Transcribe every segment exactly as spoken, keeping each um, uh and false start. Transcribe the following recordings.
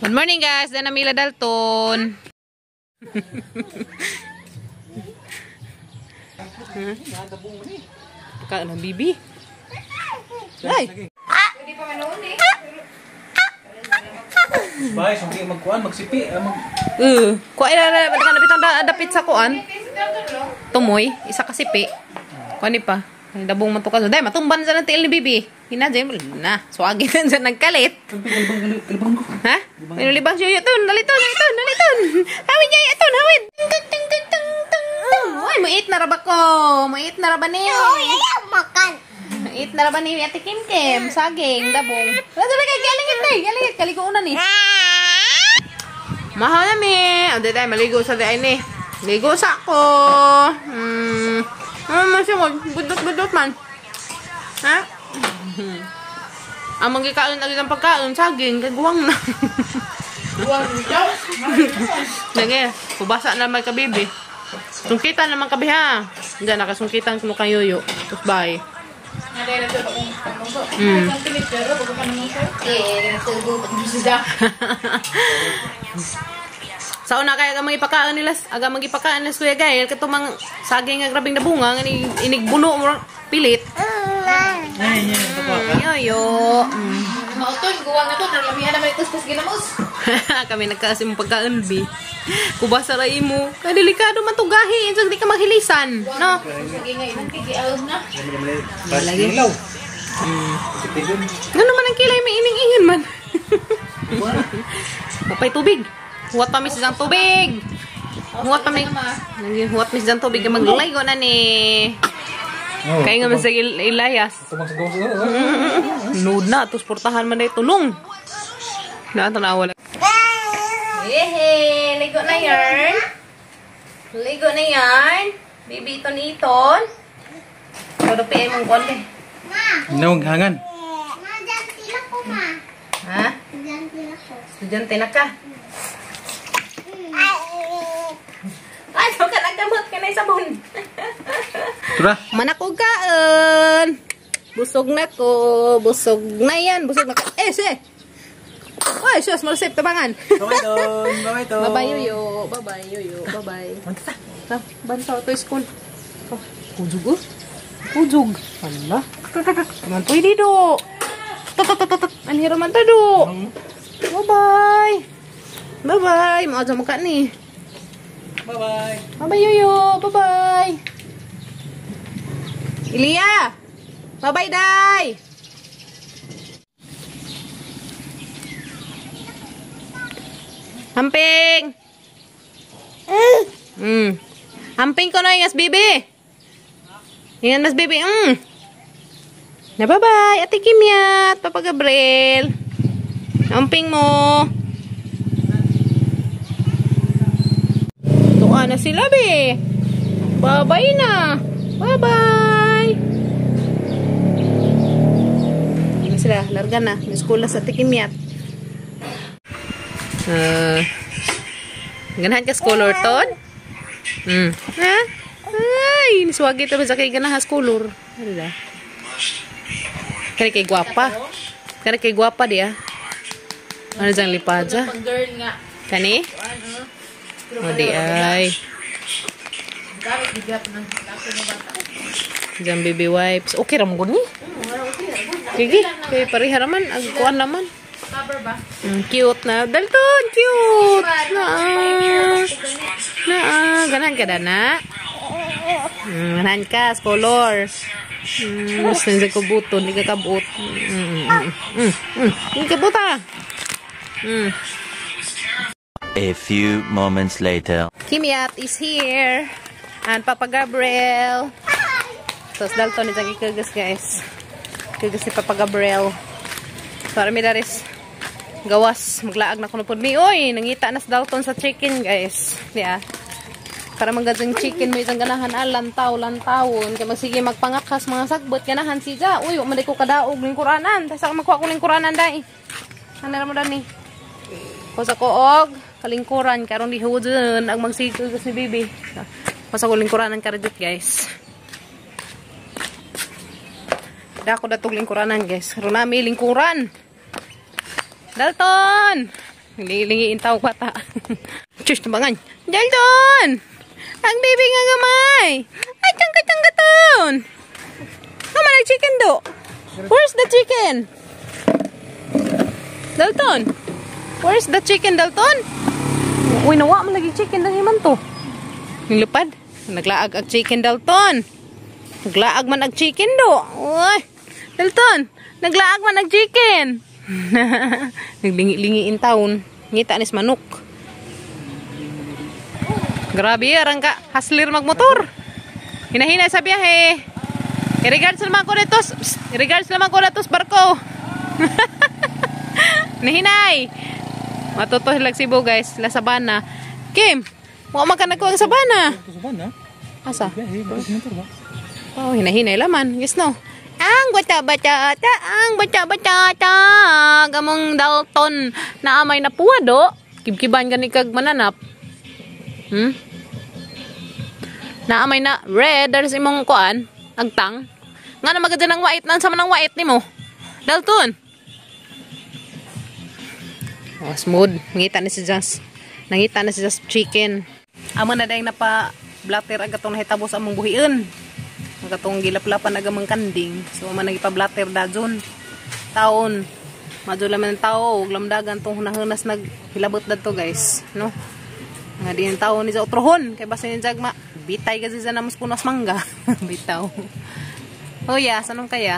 Good morning guys, dan Mila Dalton. Pagkaan ng bibi. Ay! Hindi pa manoon eh. Bay, sumpi magkuan, magsipi. Mag... Uh, kuha na napit ang dapit sa kuan. Tumoy, isa ka sipi. Kuha ni pa. Dabong matukas. Dahil matumban sa ng tiil ni bibi. Hinadya yung na. Swagin na dyan nagkalit. Ha? May nulibang siya. Ton, naliton, naliton, naliton. Hawid niya, ton, hawid. Uy, mait na raba ko. Mait na raba niyo. Uy, ayaw makan. Mait na raba niyo. Ate Kim Kim. Saging, dabong. Wala talaga, galingit na eh. Galingit, kaliguunan eh. Mahal na mi. O, di tayo, maligo sa di ay ni. Ligo sa ako. Hmm. Ano man siya mo? Budot-budot man. Ha? Ang magkikaon lagi ng pagkaon, saging, kagawang na. Guwang daw? Lagi, pubasa naman ka, baby. Sungkitan naman ka, ha? Diyan, nakasungkitan ko kang yoyo. Tapos, bye. Hmm. Sa una kaya aga magipakaon nila, aga magipakaon nila suya gayel kato mang saging nga grabing nabunga nga ni inigbuno mo pilit. Ay, ay, Yo yo. Mauton, guwang na to, nalamihan naman ito sa ginamos. Kami nagkaasim mo pagkaon bi. Kubasa ra imo. Kay delikado man to gahi, insang di ka maghilisan, no? Sige nga, inang kikiaw na. Lagi. Ngano man ang kilay may ining-ingon man. Papay tubig. Huwat pa mis isang tubig. Huwat pa mis. Huwat mis isang tubig. Maglaygo na ni. Kaya nga man sa ilayas. Nood na. Tapos portahan man na itulong. Naan tanawa lang. Hehe. Ligo na yarn. Ligo na yarn. Baby iton-iton. Pero pi ay mong konti. Nawag hangan. Ma, dyan tila ko, ma. Ha? Dyan tila ko. Estudyante na ka. Ay, so ka nagdamot ka na sabon. Tura. Manakog kaan. Busog na ko. Busog na yan. Busog na ka. Eh, siya. Ay, siya. Malasip tabangan. Bye-bye ton. Bye-bye ton. Bye-bye, yoyo. Bye-bye, yoyo. Bye-bye. Banta. Banta to school. Oh, kujug oh. Kujug. Hala. Man to dito. Tatatat. Anhiro man to do. Bye-bye. Bye-bye. Mau aja muka nih. Bye-bye. Bye-bye, yoyo. Bye-bye. Ilya. Bye-bye, Day. Hamping. Hmm. Hamping ko na yung as bibi. Yan mas bibi. Hmm. Na bye-bye. Ate Kimyat. Papa Gabriel. Hamping mo. Tuwa na sila, be. Bye-bye na. Bye-bye. Ano sila? Larga na. May school na sa Tikimyat. Uh, ganahan ka scholar, Ton? Hmm. Ha? Ay, niswagi ito sa kay ganahan scholar. Ano da? Kani kay guwapa. Kani kay guwapa dia. Ano dyan lipadya? Pag-girl nga. Kani? O di ay. Gamit bigat ng laki na bata. Diyan baby wipes. Okay ra mo gud ni? Sige, kay pareha raman ag kuan naman. Cover ba? Mm, cute na. Dalton, cute. Na. Na, ganahan ka dana. Mm, ganahan ka scholar. Mm, gusto sa kubuton, di ka kabut. Mm, mm, mm, mm, di ka buta. Mm. A few moments later. Kimyat is here. And Papa Gabriel. So, Dalton is ang ikagas, guys. Ikagas si Papa Gabriel. Para mi daris gawas. Maglaag na kuno po mi. Oy, nangita na si Dalton sa chicken, guys. Diya. Para magadzang chicken mo isang ganahan. Ah, lantaw, lantawon. Kaya magsige magpangakas mga sagbot. Ganahan siya. Uy, maday ko kadaog lingkuranan. Tapos ako magkuha ko lingkuranan, dahi. Ano na mo dani? Kung sa koog, kalingkuran. Karong di hudun. Ang magsigil si Bibi. Kung sa ko lingkuranan karadit, guys. Dako datog lingkuranan, guys. Runami lingkuran. Dalton! Lingi-lingiin tao bata. Chus, tabangan. Dalton! Ang baby nga gamay! Ay, tangka-tangka-ton! Mama, nag-chicken do? Where's the chicken? Dalton? Where's the chicken, Dalton? Uy, nawa mo lagi chicken. Dali man to. Nilupad. Naglaag ang chicken, Dalton. Naglaag man ang chicken do. Uy, Dalton. Naglaag man ang chicken. Naglingi-lingiin taon. Ngita anis manok. Grabe, arang ka. Haslir magmotor. Hinahinay sa biyahe. I-regards naman ko dito. I-regards naman ko dito barko. Nahinay. Matutoy lang Cebu guys. La Sabana. Kim, mukhang magkanag ko ang Sabana. Sabana? Asa? Biyahe, bakit motor ba? Oh, hinahinay laman. Yes no. Ang bata-bata ta, ang bata-bata ta. Gamong Dalton na amay na puwado. Kibkiban ka ni kag mananap. Hmm? Na amay na red. There's imong kuan. Agtang. Nga na magadyan ng white. Nan sama ng white ni mo. Dalton. Oh, smooth. Nangita na si Just. Nangita na si Just chicken. Amo na dahil napa-blatter agatong nahitabo sa among buhiin. Agatong gilaplapan agamang kanding. So, man nagipa-blatter da dyan. Taon. Madyo laman ng tao. Huwag lamdagan itong hunahunas naghilabot da to guys. No? Nga din tao ni sa utrohon. Kaya basta yung jagma. Bitay kasi sa namas punas mangga. Bitaw. Oh yeah, sanong kaya?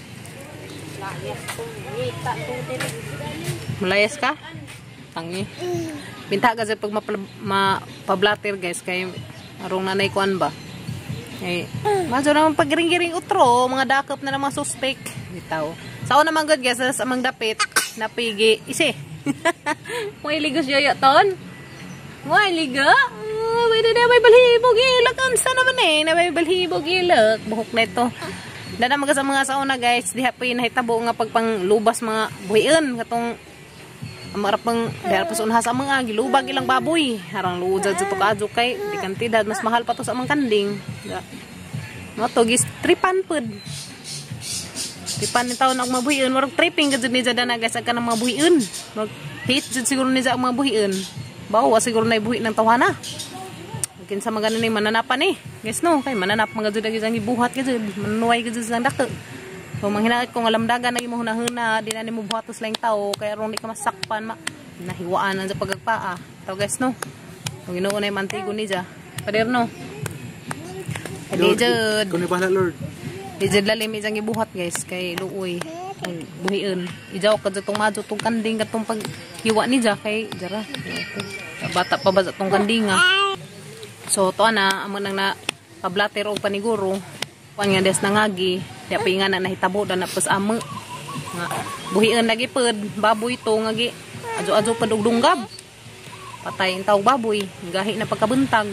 Malayas ka? Tangi. Binta kasi pag mapablatter guys, kay arong nanay kuan ba? Eh, maso naman pag-ring-giring utro, mga dakop na naman suspect. Bitaw. Sao naman good guys, sa amang dapit, napigi, isi. May ligos yoyo ton? May liga? Oh, pwede na may balhibog ilak. Ansa naman eh, na may balhibog ilak. Buhok na ito. Dada mga sa mga sauna guys, diha pa yun nahitabo nga pagpang lubas mga buhiin. Katong amarap pang dahil pa sa sa mga gilubag ilang baboy. Harang luudad sa tukadyo kay di kantidad. Mas mahal pa to sa amang kanding. Mga to gis tripan pod. Tripan ni taon ang mga buhiin. Marag tripping ka dyan ni dyan na guys. Agka ng mga buhiin. Mag hit dyan siguro ni dyan ang mga buhiin. Bawa siguro na ibuhi ng tawana. Mungkin sa mga ganun mananapan eh. Guys no, kay mananap mga dyan dyan ibuhat ka dyan. Manunuay ka dyan sa dako. So manghinakit kung alamdagan na mo hunahuna, di na ni mo buhatos lang tao, kaya ron di ka masakpan, ma nahiwaan na sa pagagpaa. So guys no, kung inuuna yung mantigo ni dyan. Pader no. Di dyan. Kung ibahala Lord. Di dyan lalim isang ibuhat guys, kay luoy. Buhiin. Ijaw ka dyan itong madyo, itong kanding, itong paghiwa ni dyan, kay dyan. Bata pa ba sa itong kanding ha. So to na, amo nang na pablater o paniguro. Kuan nga des nangagi, di pa nga na nahitabo da na pas amo. Nga buhian lagi pod, baboy to ngagi. Adyo-adyo pad og dunggab. Patay ang tawag baboy, gahi na pagkabuntag.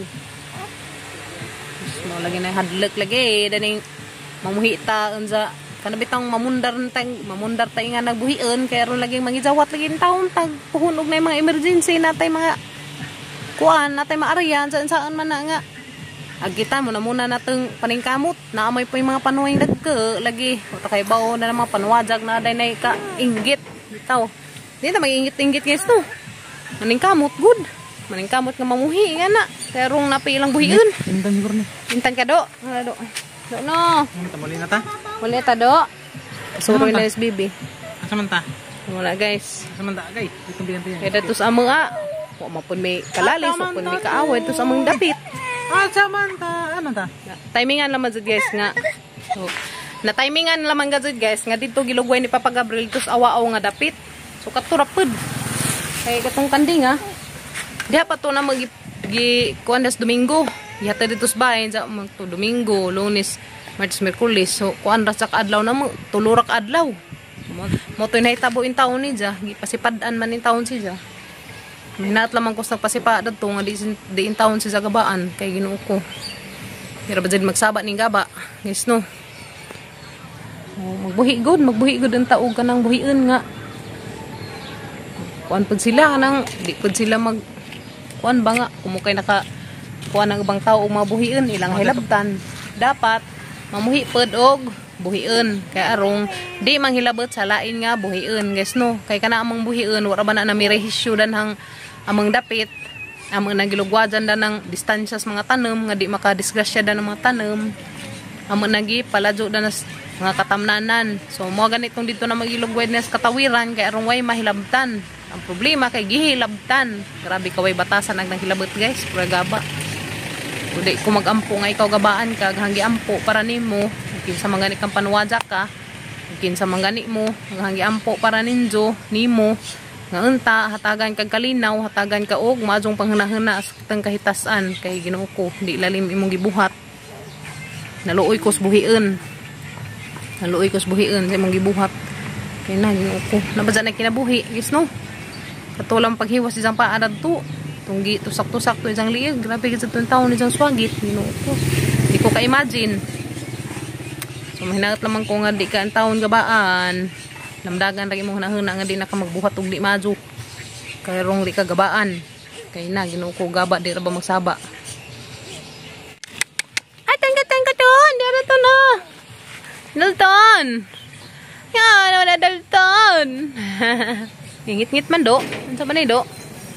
Mo lagi na hadlek lagi daning mamuhita unsa kanabitang mamundar tang mamundar tay nga nagbuhian kay ron lagi mangijawat lagi taon tag puhunog na mga emergency natay mga kuan natay maaryan saan saan man na nga. Agita mo na muna natong paningkamot na amoy po yung mga panuwing dagke lagi o kay bao na mga panwajag na day na ka inggit bitaw di na mag-inggit-inggit guys to maningkamot good maningkamot nga mamuhi nga na kaya rong napilang buhiin Intan siguro ni. intan ka do do do no Anta muli na ta. muli ta do suroy na is bibi Asa man ta? wala guys Asa man ta gay? Itong biyan biyan. kaya datos amo nga wa mapun may kalalis wa pun may kaaway tos among dapit. Asa man ta? Ano ta? Timingan naman jud guys nga. So, na timingan naman gud guys nga dito gilugway ni Papa Gabriel tus awaaw nga dapit. So katurapod. Kay katong kanding ha. Diha pa to na mag gi kuandas Domingo. Yata dito sa bahay sa mag to Domingo, Lunes, Martes, Miyerkules. So kuan ra sa adlaw na mo tulurak adlaw. Mo to nahitabo in taon ni ja, gipasipadan man in taon si ja. Minat lamang ko sa pasipa dito nga di, di in taon si sa gabaan kay Ginoo ko. Pero ba dyan magsaba ning gaba. Yes no. Oh, magbuhi good, magbuhi good ang taog ka ng buhiin nga. Kuan pud sila nang di pud sila mag kuan ba nga kumukay naka kuan ang ibang tao og mga buhiin ilang hilabtan. Dapat mamuhi pud og buhiin. Kaya arong di manghilabot sa lain nga buhiin guys no. Kay kana among buhiin wala ba na namirehisyo dan hang among dapit. Among nagilugwajan dan ng distansya sa mga tanom nga di makadisgrasya dan ng mga tanom. Among nagi paladyo dan nas mga katamnanan. So mo ganitong dito na magilugwad na sa katawiran kay arong way mahilabtan. Ang problema kay gihilabtan. Grabe kaway batasan ang naghilabot guys, pura gaba. Udi ko magampo nga ikaw gabaan ka hanggi ampo para nimo. Kinsa mangani kang panwaja ka. Kinsa mangani mo hanggi ampo para ninjo nimo. Nga unta hatagan kag kalinaw, hatagan ka og maadjong panghunahuna sa kitang kahitasan kay Ginoo ko di lalim imong gibuhat. Naluoy ko sa buhiin. Naluoy ko sa buhiin sa imong gibuhat. Kay na Ginoo ko. Nabadya na kinabuhi, guys no. Katulang paghiwas isang paa adto. Tunggi tusak-tusak to isang liig. Grabe gid sa tuwing taon isang swagit. Ginoo ko. Di ko ka-imagine. So mahinaot naman ko nga di ka ang taon gabaan. Namdagan lagi mo hunahuna nga di na ka magbuhat og di madyo. Kay rong di ka gabaan. Kay na Ginoo ko gaba di ra ba magsaba. Ay tangka tangka ton, di ra to na. Dalton. Yan, wala Dalton. Ngit-ngit man do. Unsa man ni do?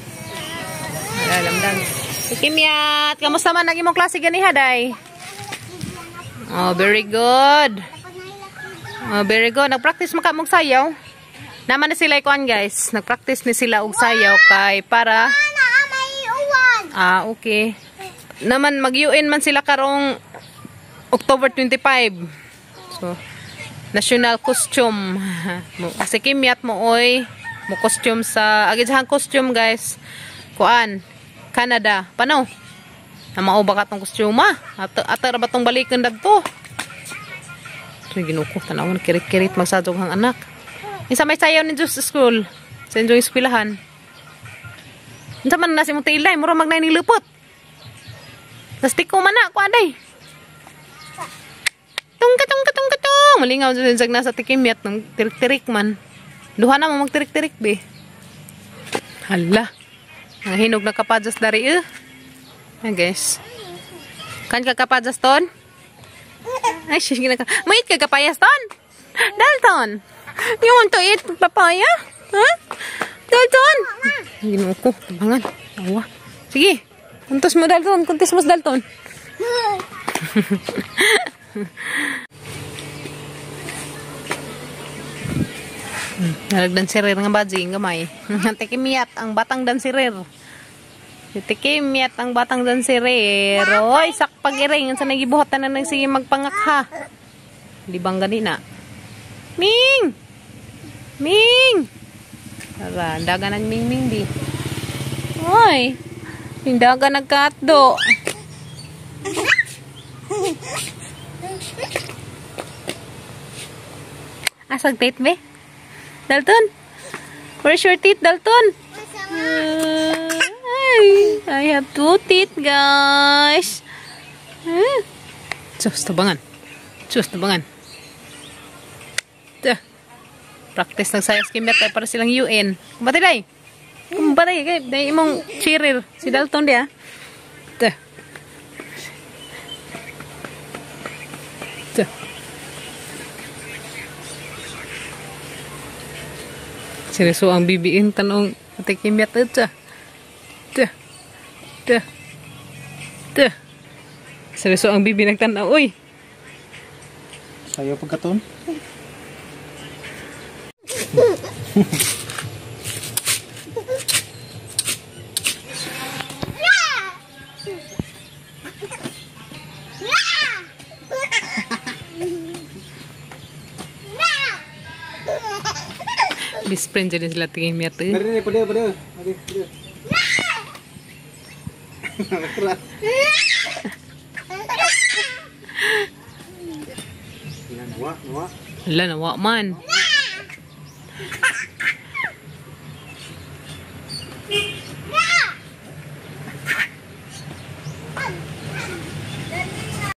Alam lang. Kimyat, kamusta man naging mong klase gani haday? Oh, very good. Oh, very good. Nag-practice mo ka mong sayaw. Naman na sila ikuan guys. Nag-practice ni sila og sayaw kay para Ah, okay. Naman mag-U N man sila karong October twenty-five. So, national costume. Kasi kimyat mo oy, mo costume sa agidhang costume guys. Kuan Canada. Pano? Na mao ba katong kostyuma? Ato ato ba tong balikan dadto? So Ginoo ko tanawon kirit-kirit magsadog hang anak. Isa may sayaw ni Diyos sa school. Sa inyong eskwelahan. Unsa man na si mong tilay mura magnay ni lupot. Tastik ko man na ko aday. Tung katong katong katong malingaw sa nasa tikimyat ng tirik-tirik man. Duha na mo magtirik-tirik be. Hala. Ang hinog na kapadyas dari eh. Ah, guys. Kan ka kapadyas ton? Ay, shit, ginaka. Mait ka kapayas ton? Dalton. You want to eat papaya? Huh? Dalton. Ginoo ko, tabangan. Awa. Sige. Kuntos mo Dalton, kuntos mo Dalton. Hmm, nalagdan sirir nga badji gamay. Tikimyat ang batang dansirir. Tikimyat ang batang dansirir. Oy, sak pagiring sa nagibuhatan na nagsige magpangakha. Di bang ganina? Ming! Ming! Tara, daga nag Ming Ming di. Oy, daga nagkatdo. Asag tate be? Dalton? Where's your teeth, Dalton? Uh, I have two teeth, guys. Uh. Sus, tabangan. Sus, tabangan. Tuh. Practice ng sayas kimyat ay para silang U N. Kumbati day. Kumbati kay day imong cheerer si Dalton dia. Tuh. Tuh. Seryoso ang bibiin tanong ate kimyat ito. Tuh. Tuh. Tuh. Seryoso ang bibi nagtanaw. Uy. Sayo pagkaton. Best friend jadi sila tingin miat eh. Dari pada pada. Oke, pada. Keras. Nawa, nawa. Ala nawa man.